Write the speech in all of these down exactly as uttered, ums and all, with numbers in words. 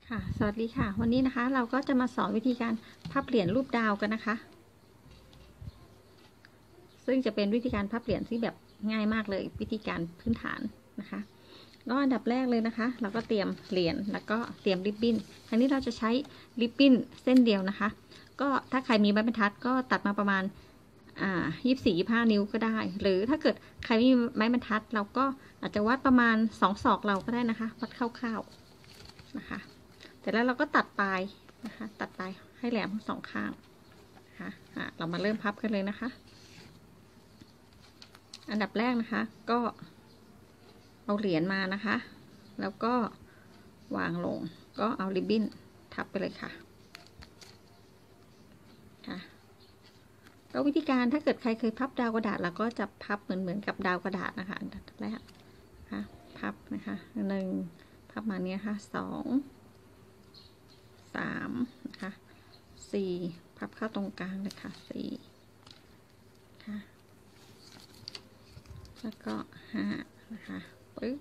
ค่ะสวัสดีค่ะวันนี้นะคะเราก็จะมาสอนวิธีการพับเหรียญรูปดาวกันนะคะซึ่งจะเป็นวิธีการพับเหรียญที่แบบง่ายมากเลยวิธีการพื้นฐานนะคะก็อันดับแรกเลยนะคะเราก็เตรียมเหรียญแล้วก็เตรียมริบบิ้นครั้นี้เราจะใช้ริบบิ้นเส้นเดียวนะคะก็ถ้าใครมีไม้บรรทัดก็ตัดมาประมาณอ่ายี่สิบสี่ยี่สิบห้านิ้วก็ได้หรือถ้าเกิดใครไม่มีไม้บรรทัดเราก็อาจจะวัดประมาณสองศอกเราก็ได้นะคะวัดคร่าวๆนะคะเสร็จแล้วเราก็ตัดปลายนะคะตัดปลายให้แหลมทั้งสองข้างนะคะะเรามาเริ่มพับกันเลยนะคะอันดับแรกนะคะก็เอาเหรียญมานะคะแล้วก็วางลงก็เอาริบบิ้นทับไปเลยค่ะค่ะก็วิธีการถ้าเกิดใครเคยพับดาวกระดาษเราก็จะพับเหมือนเหมือนกับดาวกระดาษนะคะอันดับแรกค่ะพับนะคะหนึ่งพับมาเนี้ยค่ะสองสามนะคะสี่พับเข้าตรงกลางเลยค่ะสี่ค่ะแล้วก็ห้านะคะปึ๊บ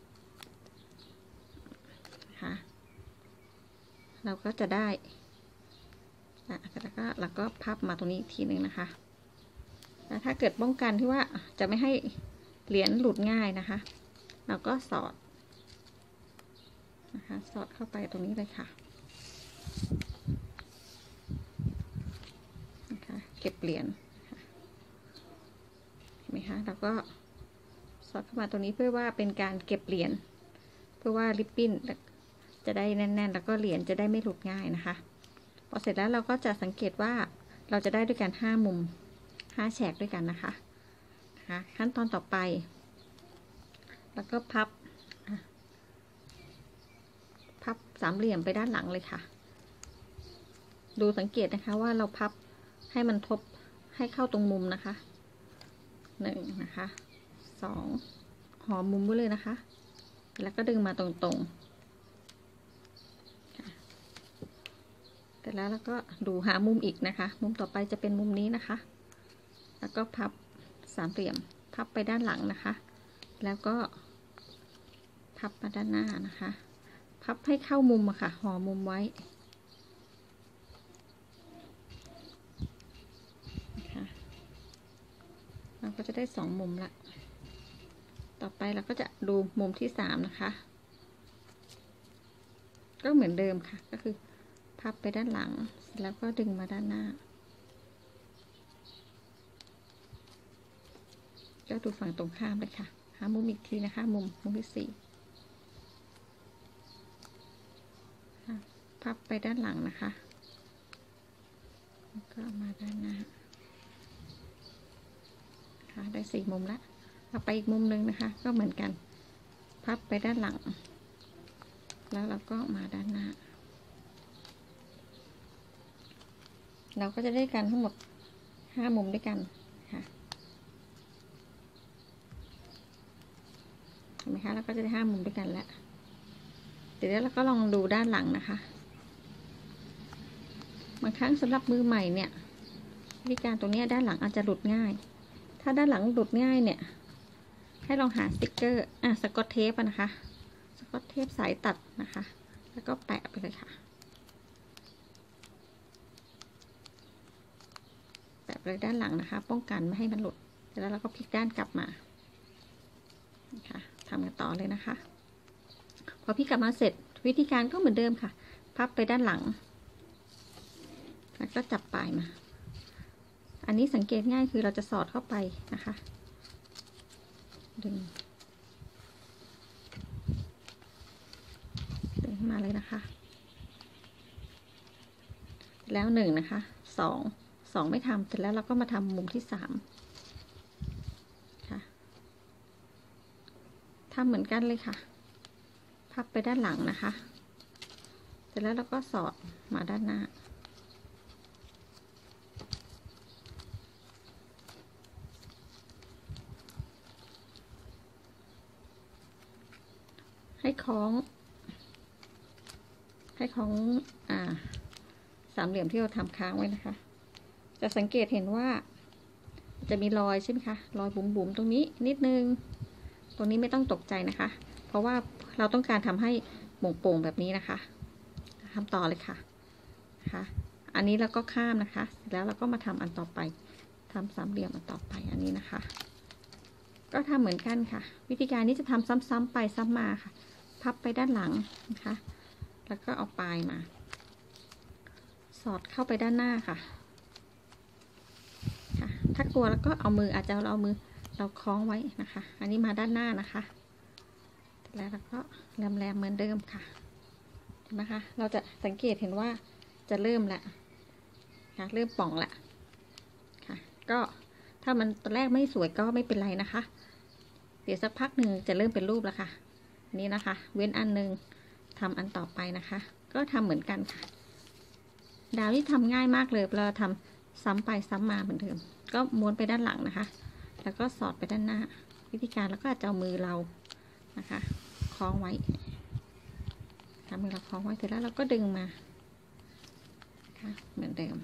นะคะเราก็จะได้แล้วก็เราก็พับมาตรงนี้อีกทีหนึ่งนะคะแล้วถ้าเกิดป้องกันที่ว่าจะไม่ให้เหรียญหลุดง่ายนะคะเราก็สอดนะคะสอดเข้าไปตรงนี้เลยค่ะนะคะเก็บเหรียญเห็นไหมคะเราก็สอดเข้ามาตรงนี้เพื่อว่าเป็นการเก็บเหรียญเพื่อว่าริบบิ้นจะได้แน่นๆแล้วก็เหรียญจะได้ไม่หลุดง่ายนะคะพอเสร็จแล้วเราก็จะสังเกตว่าเราจะได้ด้วยกันห้ามุมห้าแฉกด้วยกันนะคะนะคะขั้นตอนต่อไปแล้วก็พับพับสามเหลี่ยมไปด้านหลังเลยค่ะดูสังเกตนะคะว่าเราพับให้มันทบให้เข้าตรงมุมนะคะหนึ่งนะคะสองหอมมุมไว้เลยนะคะแล้วก็ดึงมาตรงๆแต่แล้วเราก็ดูหามุมอีกนะคะมุมต่อไปจะเป็นมุมนี้นะคะแล้วก็พับสามเหลี่ยมพับไปด้านหลังนะคะแล้วก็พับมาด้านหน้านะคะพับให้เข้ามุมอะค่ะห่อมุมไว้นะคะเราก็จะได้สองมุมละต่อไปเราก็จะดูมุมที่สามนะคะก็เหมือนเดิมค่ะก็คือพับไปด้านหลังแล้วก็ดึงมาด้านหน้าก็ดูฝั่งตรงข้ามเลยค่ะหามุมอีกทีนะคะมุมมุมที่สี่พับไปด้านหลังนะคะแล้วก็มาด้านหน้าค่ะได้สี่มุมละเอาไปอีกมุมหนึ่งนะคะก็เหมือนกันพับไปด้านหลังแล้วเราก็มาด้านหน้าเราก็จะได้กันทั้งหมดห้ามุมด้วยกันค่ะเห็นไหมคะเราก็จะได้ห้ามุมด้วยกันแล้วเดี๋ยวเราก็ลองดูด้านหลังนะคะบางครั้งสำหรับมือใหม่เนี่ยวิธีการตรงนี้ด้านหลังอาจจะหลุดง่ายถ้าด้านหลังหลุดง่ายเนี่ยให้ลองหาสติกเกอร์อ่ะสกอตเทปนะคะสกอตเทปสายตัดนะคะแล้วก็แปะไปเลยค่ะแปะไปเลยด้านหลังนะคะป้องกันไม่ให้มันหลุดแล้วเราก็พลิกด้านกลับมาค่ะทำกันต่อเลยนะคะพอพลิกกลับมาเสร็จวิธีการก็เหมือนเดิมค่ะพับไปด้านหลังแล้วก็จับปลายมาอันนี้สังเกตง่ายคือเราจะสอดเข้าไปนะคะดึงดึงมาเลยนะคะแล้วหนึ่งนะคะสองสองไม่ทำเสร็จแล้วเราก็มาทำมุมที่สามค่ะทำเหมือนกันเลยค่ะพับไปด้านหลังนะคะเสร็จแล้วเราก็สอดมาด้านหน้าให้คล้องให้คล้องอ่าสามเหลี่ยมที่เราทำค้างไว้นะคะจะสังเกตเห็นว่าจะมีรอยใช่ไหมคะรอยบุ๋มๆตรงนี้นิดนึงตรงนี้ไม่ต้องตกใจนะคะเพราะว่าเราต้องการทำให้โป่งๆแบบนี้นะคะทำต่อเลยค่ะนะคะอันนี้เราก็ข้ามนะคะเสร็จแล้วเราก็มาทำอันต่อไปทำสามเหลี่ยมอันต่อไปอันนี้นะคะก็ทำเหมือนกันค่ะวิธีการนี้จะทำซ้ำๆไปซ้ำมาค่ะพับไปด้านหลังนะคะแล้วก็เอาปลายมาสอดเข้าไปด้านหน้าค่ะค่ะถ้ากลัวแล้วก็เอามืออาจจะเราเอามือเราคล้องไว้นะคะอันนี้มาด้านหน้านะคะแล้วเราก็แหลมๆเหมือนเดิมค่ะเห็นไหมคะเราจะสังเกตเห็นว่าจะเริ่มแล้วค่ะเริ่มป่องแล้วค่ะก็ถ้ามันตอนแรกไม่สวยก็ไม่เป็นไรนะคะเดี๋ยวสักพักหนึ่งจะเริ่มเป็นรูปแล้วค่ะนี่นะคะเว้นอันหนึ่งทำอันต่อไปนะคะก็ทำเหมือนกันค่ะดาวที่ทำง่ายมากเลยเราทำซ้ำไปซ้ำมาเหมือนเดิมก็ม้วนไปด้านหลังนะคะแล้วก็สอดไปด้านหน้าวิธีการแล้วก็จะเอามือเรานะคะคล้องไว้ทำมือเราคล้องไว้เสร็จแล้วเราก็ดึงมาค่ะเหมือนเดิม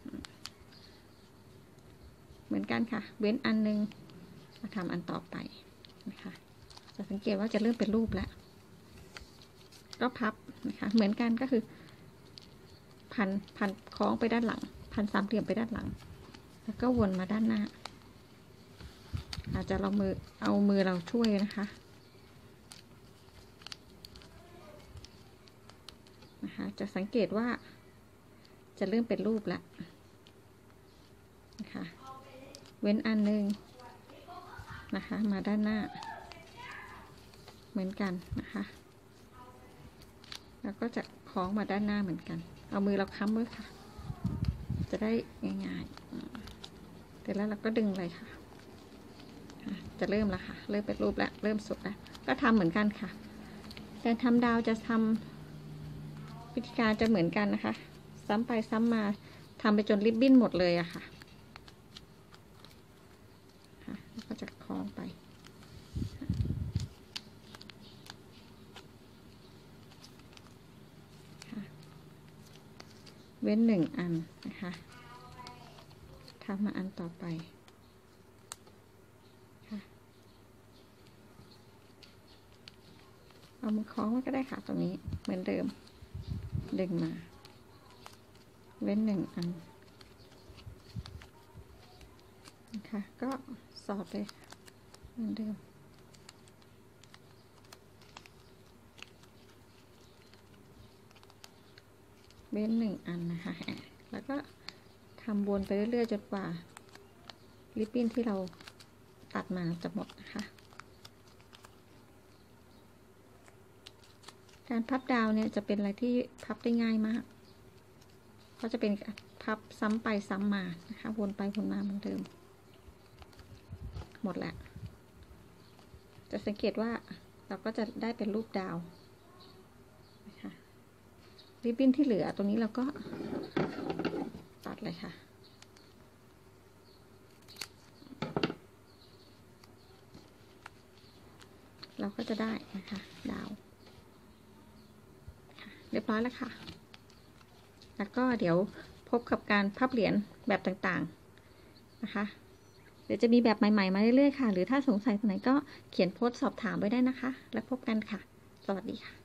เหมือนกันค่ะเว้นอันนึงมาทำอันต่อไปนะคะจะสังเกตว่าจะเริ่มเป็นรูปแล้วก็พับนะคะเหมือนกันก็คือพันพันคล้องไปด้านหลังพันสามเหลี่ยมไปด้านหลังแล้วก็วนมาด้านหน้าอาจจะเรามือเอามือเราช่วยนะคะนะคะจะสังเกตว่าจะเริ่มเป็นรูปแล้วนะคะเว้นอันนึงนะคะมาด้านหน้าเหมือนกันนะคะแล้วก็จะคล้องมาด้านหน้าเหมือนกันเอามือเราค้ำไว้ค่ะจะได้ง่ายๆเสร็จแล้วเราก็ดึงเลยค่ะจะเริ่มแล้วค่ะเริ่มเป็นรูปแล้วเริ่มสุดแล้วก็ทำเหมือนกันค่ะการทำดาวจะทำวิธีการจะเหมือนกันนะคะซ้ำไปซ้ำมาทำไปจนริบบิ้นหมดเลยอะค่ะแล้วก็จะคล้องไปเว้นหนึ่งอันนะคะทำมาอันต่อไปค่ะเอามือคล้องไว้ก็ได้ค่ะตรงนี้เหมือนเดิมดึงมาเว้นหนึ่งอันนะคะก็สอดเลยเหมือนเดิมเว้นหนึ่งอันนะคะแล้วก็ทำวนไปเรื่อยๆจนกว่าริบบิ้นที่เราตัดมาจะหมดนะคะการพับดาวเนี่ยจะเป็นอะไรที่พับได้ง่ายมากเพราะจะเป็นพับซ้ำไปซ้ำมานะคะวนไปวนมาเหมือนเดิมหมดแล้วจะสังเกตว่าเราก็จะได้เป็นรูปดาวนะคะริบบิ้นที่เหลือตรงนี้เราก็ตัดเลยค่ะเราก็จะได้นะคะดาวเรียบร้อยแล้วค่ะแล้วก็เดี๋ยวพบกับการพับเหรียญแบบต่างๆนะคะเดี๋ยวจะมีแบบใหม่ๆมาเรื่อยๆค่ะหรือถ้าสงสัยตรงไหนก็เขียนโพสต์สอบถามไว้ได้นะคะแล้วพบกันค่ะสวัสดีค่ะ